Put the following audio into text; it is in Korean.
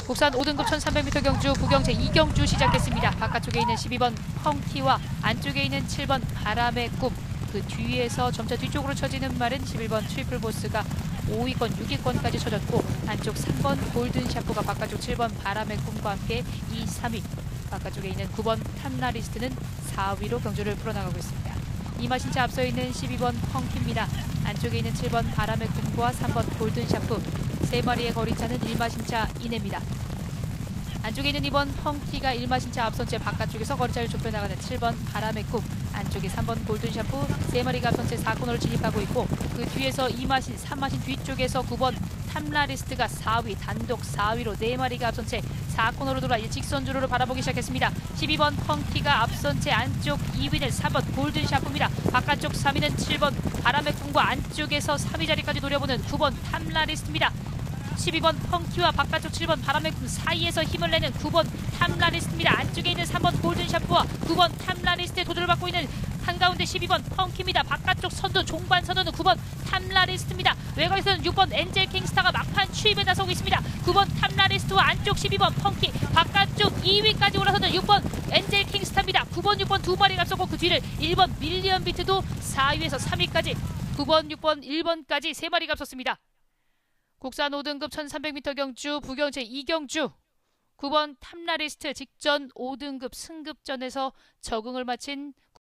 국산 5등급 1300m 경주 부경제 이경주 시작했습니다. 바깥쪽에 있는 12번 펑키와 안쪽에 있는 7번 바람의 꿈, 그 뒤에서 점차 뒤쪽으로 쳐지는 말은 11번 트리플보스가 5위권, 6위권까지 쳐졌고 안쪽 3번 골든샤프가 바깥쪽 7번 바람의 꿈과 함께 2, 3위, 바깥쪽에 있는 9번 탐라리스트는 4위로 경주를 풀어나가고 있습니다. 이마신차 앞서 있는 12번 펑키입니다. 안쪽에 있는 7번 바람의 꿈과 3번 골든샤프, 3마리의 거리차는 1마신차 이내입니다. 안쪽에 있는 2번 펑키가 1마신차 앞선 채 바깥쪽에서 거리차를 좁혀나가는 7번 바람의 꿈, 안쪽에 3번 골든샤프 3마리가 앞선 채 4코너를 진입하고 있고 그 뒤에서 2마신, 3마신 뒤쪽에서 9번 탐라리스트가 4위, 단독 4위로 4마리가 앞선 채 4코너로 돌아 직선주로를 바라보기 시작했습니다. 12번 펑키가 앞선 채 안쪽 2위는 3번 골든샤프입니다. 바깥쪽 3위는 7번 바람의 꿈과 안쪽에서 3위 자리까지 노려보는 9번 탐라리스트입니다. 12번 펑키와 바깥쪽 7번 바람의 꿈 사이에서 힘을 내는 9번 탐라리스트입니다. 안쪽에 있는 3번 골든샤프와 9번 탐라리스트의 도전을 받고 있는 한가운데 12번 펑키입니다. 바깥쪽 선두 종반 선두는 9번 탐라리스트입니다. 외곽에서는 6번 엔젤 킹스타가 막판 추입에 나서고 있습니다. 9번 탐라리스트와 안쪽 12번 펑키, 바깥쪽 2위까지 올라서는 6번 엔젤 킹스타입니다. 9번, 6번 두 마리가 앞서고 그 뒤를 1번 밀리언 비트도 4위에서 3위까지 9번, 6번, 1번까지 3마리가 앞섰습니다. 국산 5등급 1300m 경주 부경제 이경주, 9번 탐라리스트 직전 5등급 승급전에서 적응을 마친